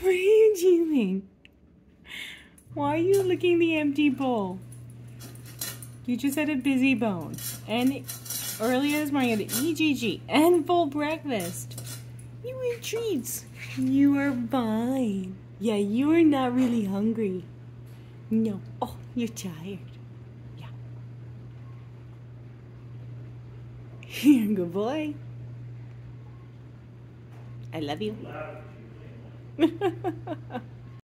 What are you doing? Why are you licking the empty bowl? You just had a busy bone. And earlier this morning you had an EGG and full breakfast. You eat treats. You are fine. Yeah, you are not really hungry. No. Oh, you're tired. Yeah. You're a good boy. I love you.